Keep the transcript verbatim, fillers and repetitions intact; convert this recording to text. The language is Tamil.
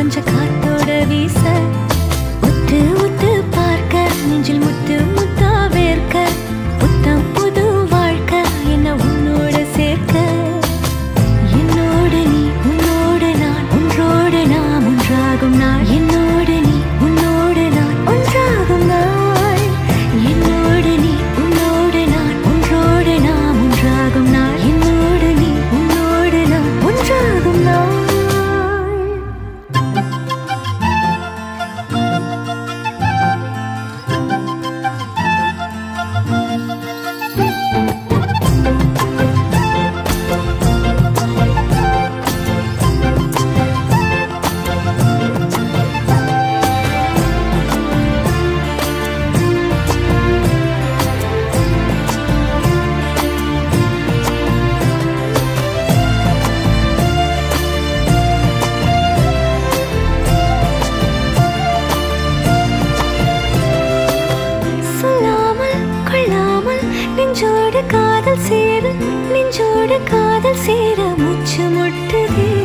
கொஞ்சம் காத்தோட வீச உத்து உத்து பார்க்க நெஞ்சில் முத்து முத்தா வேர்க்க புத்தம் புது வாழ்க்கை என்ன உன்னோட சேர்க்க என்னோடு நீ உன்னோடு நான் ஒன்றோடு நாம் ஒன்றாகும் நாள் என்னோடு நீ உன்னோடு நான் ஒன்றாகும் நாள் என்னோடு நீ உன்னோடு நான் ஒன்றோடு நாம் ஒன்றாகும் நாள் என்னோடு நீ உன்னோடு நான் ஒன்றாகும் நாள் நெஞ்சோடு காதல் சேர நெஞ்சோடு காதல் சேர மூச்சு முட்டுதே